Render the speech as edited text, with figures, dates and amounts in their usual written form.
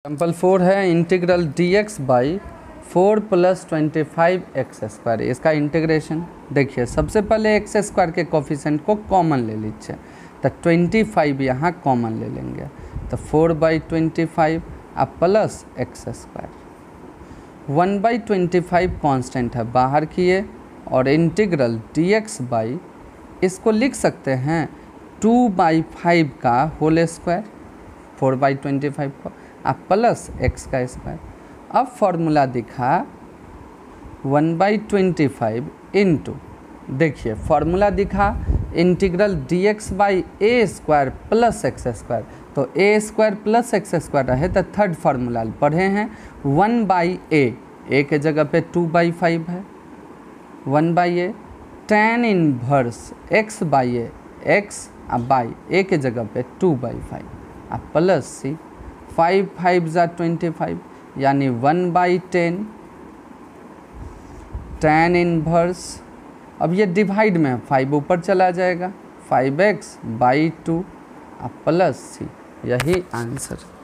Example 4 है integral dx by 4 plus 25x²। इसका integration देखिए, सबसे पहले एक्स स्क्वायर के कोफिशिएंट को कॉमन ले लीजिए, तो 25 यहाँ कॉमन ले लेंगे, तो 4/25 अब प्लस x²। 1/25 कांस्टेंट है, बाहर किए, और इंटीग्रल dx बाई इसको लिख सकते हैं 2/5 का होल स्क्वायर, 4/25 को, अब प्लस x²। अब फॉर्मूला दिखा 1/25 इंटू, देखिए फॉर्मूला दिखा integral dx by a² plus x², तो a² प्लस x² रहे तो थर्ड फार्मूला पढ़े हैं 1/a के जगह पे 2/5 है, 1/a tan inverse x/a, x अब बाई a के जगह पे 2/5 अब प्लस c, 5 5 ज़ा 25 यानी 1/10 tan इनवर्स, अब ये डिवाइड में है, 5 ऊपर चला जाएगा, 5x/2 अब प्लस c, यही आंसर।